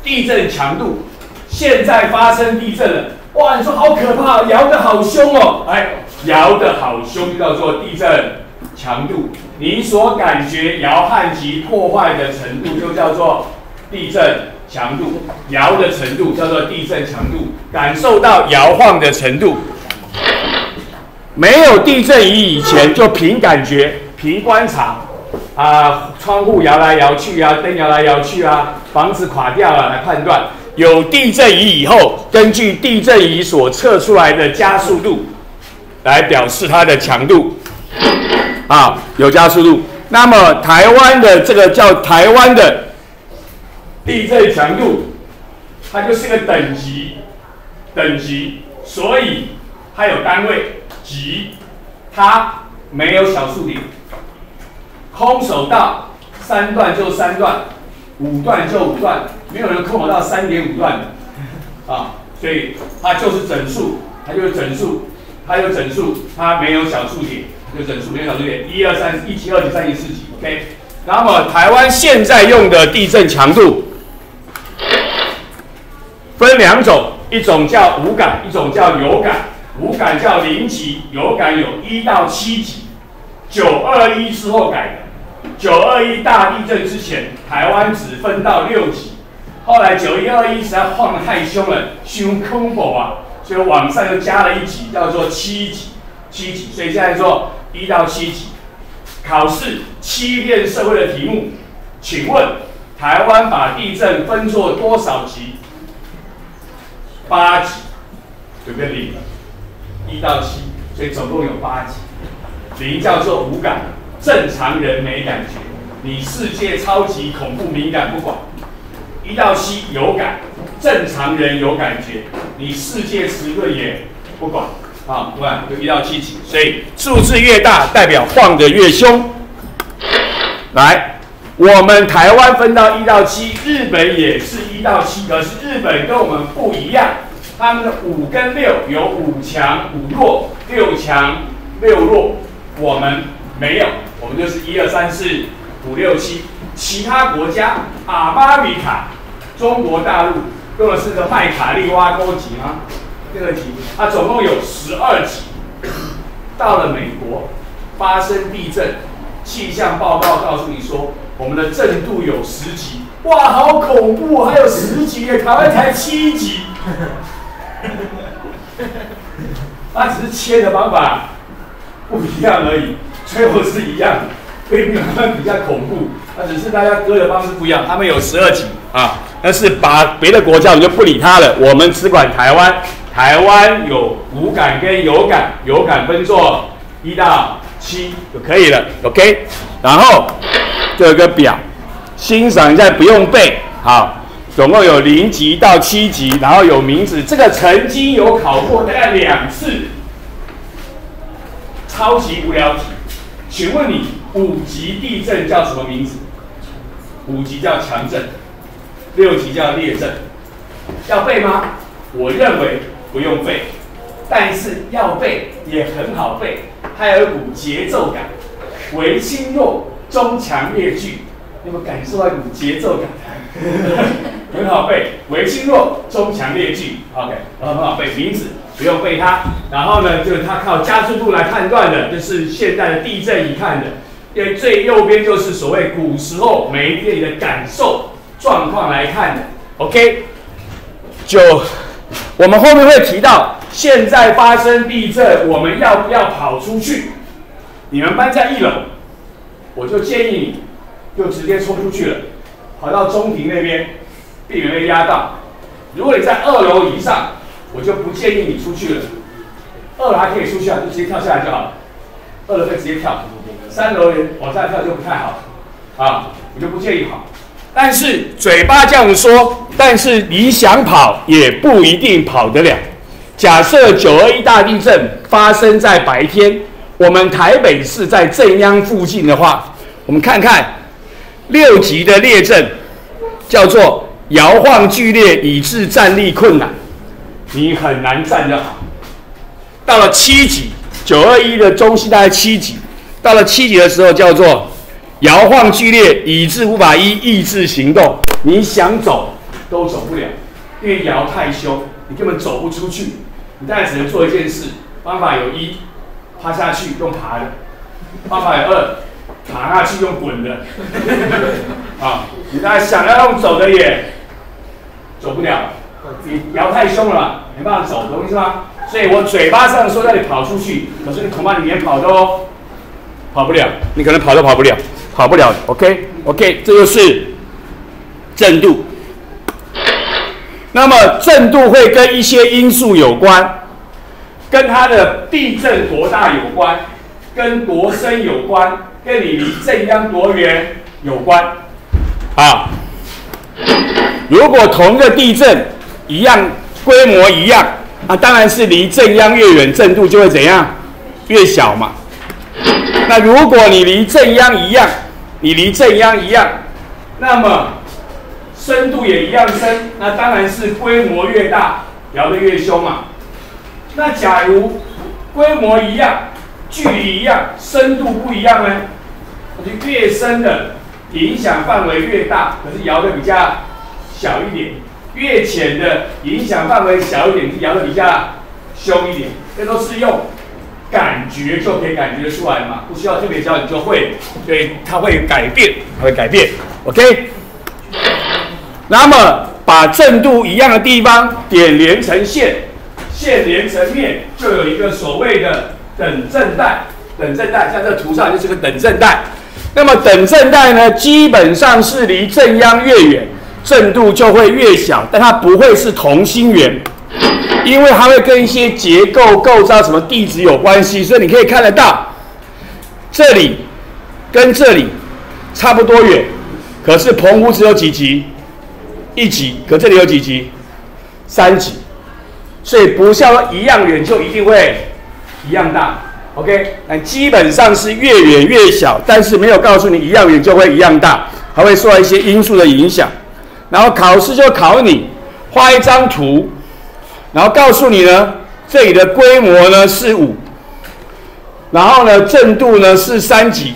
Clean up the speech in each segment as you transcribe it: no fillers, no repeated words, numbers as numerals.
地震强度，现在发生地震了，哇，你说好可怕，摇得好凶哦，哎，摇得好凶就叫做地震强度，你所感觉摇撼及破坏的程度就叫做地震强度，摇的程度叫做地震强度，感受到摇晃的程度。没有地震仪以前就凭感觉、凭观察啊，窗户摇来摇去啊，灯摇来摇去啊，房子垮掉了来判断。有地震仪以后，根据地震仪所测出来的加速度来表示它的强度啊，有加速度。那么台湾的这个叫台湾的地震强度，它就是个等级，所以它有单位级，它没有小数点。空手道3段就3段，5段就5段，没有人空手道3.5段的啊，所以它就是整数，它没有小数点，就整数没有小数点，1、2、3、1级、2级、3级、4级 ，OK。那么台湾现在用的地震强度分2种，一种叫无感，一种叫有感。无感叫0级，有感有1到7级。921之后改的，921大地震之前，台湾只分到6级，后来9121实在晃得太凶了，凶恐怖啊，所以往上又加了1级，叫做7级，所以现在说1到7级。考试欺骗社会的题目，请问台湾把地震分作多少级？8级，有个0了，1到7，所以总共有8级。0叫做无感，正常人没感觉，你世界超级恐怖敏感不管。1到7有感，正常人有感觉，你世界迟钝也不管啊，不管就1到7级，所以数字越大代表晃得越凶。来，我们台湾分到1到7，日本也是1到7，可是日本跟我们不一样，他们的5跟6有5强5弱，6强6弱。我们没有，我们就是1、2、3、4、5、6、7。其他国家，阿巴比卡，中国大陆用的是个麦卡利挖沟级吗？这个级，它总共有12级。到了美国，发生地震，气象报告告诉你说，我们的震度有10级。哇，好恐怖，还有10级耶！台湾才7级。它只是切的方法不一样而已，最后是一样的，所以他们比较恐怖，那只是大家割的方式不一样。他们有12级啊，但是把别的国家我们就不理他了，我们只管台湾。台湾有无感跟有感，有感分作1到7就可以了 ，OK。然后这有个表，欣赏一下不用背，好，总共有0级到7级，然后有名字，这个曾经有考过大概2次。超级无聊题，请问你5级地震叫什么名字？5级叫强震，6级叫烈震，要背吗？我认为不用背，但是要背也很好背，它有一股节奏感，微轻弱，中强烈巨，有没有感受到一股节奏感？很好背，微轻弱，中强烈巨 ，OK， 很好背，名字。不用背它，然后呢，就是它靠加速度来判断的，就是现在的地震仪看的。因为最右边就是所谓古时候煤电的感受状况来看的。OK， 我们后面会提到，现在发生地震，我们要不要跑出去？你们班在1楼，我就建议你就直接冲出去了，跑到中庭那边，避免被压到。如果你在2楼以上，我就不建议你出去了。2楼还可以出去啊，就直接跳下来就好了。2楼可以直接跳，3楼往下跳就不太好啊，我就不建议跑。但是嘴巴这样说，但是你想跑也不一定跑得了。假设921大地震发生在白天，我们台北市在震央附近的话，我们看看6级的烈震，叫做摇晃剧烈以致站立困难。你很难站得好。到了7级，921的中心大概7级，到了7级的时候叫做摇晃剧烈以致无法依意志行动。你想走都走不了，因为摇太凶，你根本走不出去。你当然只能做一件事，方法有一，趴下去用爬的；方法有二，爬下去用滚的。啊，你当然想要用走的也走不了，你摇太凶了嘛，没办法走，懂我意思吗？所以我嘴巴上说让你跑出去，可是你恐怕你连跑都跑不了，你可能跑都跑不了，跑不了。OK， 这就是震度。那么震度会跟一些因素有关，跟它的地震多大有关，跟多深有关，跟你离震央多远有关。啊，如果同一个地震一样，规模一样。当然是离震央越远，震度就会怎样？越小嘛。那如果你离震央一样，那么深度也一样深，那当然是规模越大，摇得越凶嘛。那假如规模一样，距离一样，深度不一样呢？那就越深的影响范围越大，可是摇得比较小一点。越浅的影响范围小一点，摇得比较凶一点，这都是用感觉就可以感觉出来嘛，不需要特别教你就会，所以它会改变，OK。那么把震度一样的地方点连成线，线连成面，就有一个所谓的等震带。像这图上就是个等震带。那么等震带呢，基本上是离震央越远，震度就会越小，但它不会是同心圆，因为它会跟一些结构构造、什么地质有关系，所以你可以看得到，这里跟这里差不多远，可是澎湖只有几级？1级，可这里有几级？3级，所以不像说一样远就一定会一样大。OK， 那基本上是越远越小，但是没有告诉你一样远就会一样大，还会受到一些因素的影响。然后考试就考你画一张图，然后告诉你呢，这里的规模呢是5，然后呢震度呢是3级。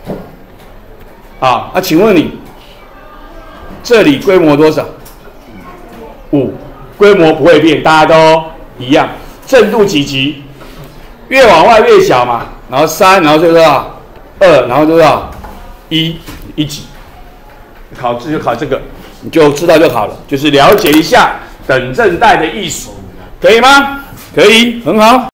好，那请问你这里规模多少？5，规模不会变，大家都一样。震度几级？越往外越小嘛，然后3，然后多少？2，然后多少？1级。考试就考这个。你就知道就好了，就是了解一下等震带的意思，可以吗？可以，很好。